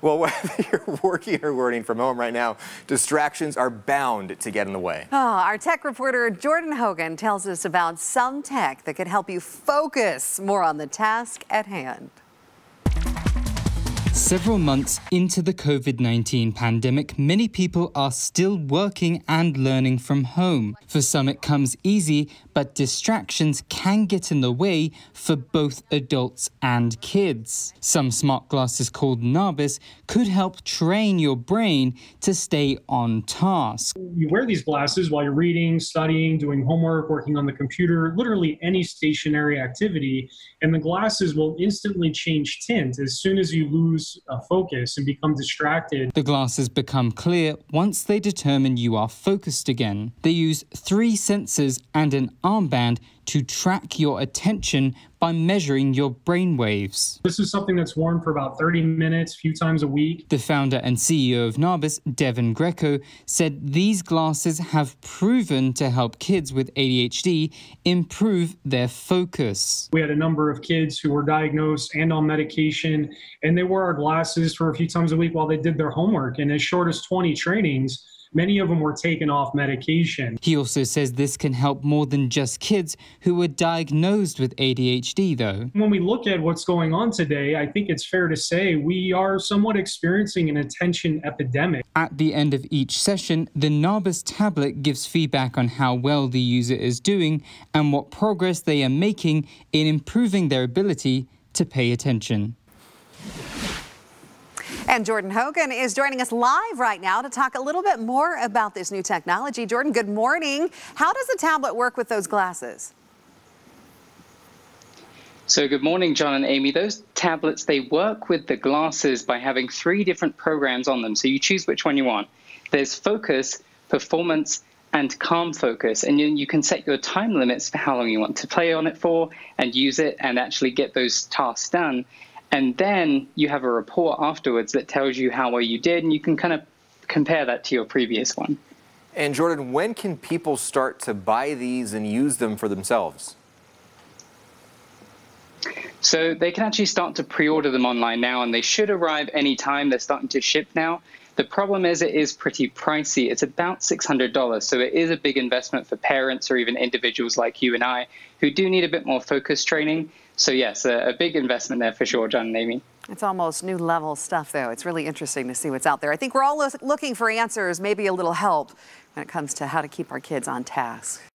Well, whether you're working or learning from home right now, distractions are bound to get in the way. Oh, our tech reporter Jordan Hogan tells us about some tech that could help you focus more on the task at hand. Several months into the COVID-19 pandemic, many people are still working and learning from home. For some, it comes easy, but distractions can get in the way for both adults and kids. Some smart glasses called Nabis could help train your brain to stay on task. You wear these glasses while you're reading, studying, doing homework, working on the computer, literally any stationary activity, and the glasses will instantly change tint as soon as you lose focus and become distracted. The glasses become clear once they determine you are focused again. They use 3 sensors and an armband to track your attention by measuring your brain waves. This is something that's worn for about 30 minutes, a few times a week. The founder and CEO of Nabis, Devin Greco, said these glasses have proven to help kids with ADHD improve their focus. We had a number of kids who were diagnosed and on medication, and they wore our glasses for a few times a week while they did their homework. And as short as 20 trainings, many of them were taken off medication. He also says this can help more than just kids who were diagnosed with ADHD, though. When we look at what's going on today, I think it's fair to say we are somewhat experiencing an attention epidemic. At the end of each session, the Nabis tablet gives feedback on how well the user is doing and what progress they are making in improving their ability to pay attention. And Jordan Hogan is joining us live right now to talk a little bit more about this new technology. Jordan, good morning. How does the tablet work with those glasses? So good morning, John and Amy. Those tablets, they work with the glasses by having 3 different programs on them. So you choose which one you want. There's focus, performance, and calm focus. And you can set your time limits for how long you want to play on it for and use it and actually get those tasks done. And then you have a report afterwards that tells you how well you did, and you can kind of compare that to your previous one. And Jordan, when can people start to buy these and use them for themselves? So they can actually start to pre-order them online now, and they should arrive anytime. They're starting to ship now. The problem is it is pretty pricey. It's about $600, so it is a big investment for parents or even individuals like you and I who do need a bit more focus training. So yes, a big investment there for sure, John and Amy. It's almost new level stuff, though. It's really interesting to see what's out there. I think we're all looking for answers, maybe a little help when it comes to how to keep our kids on task.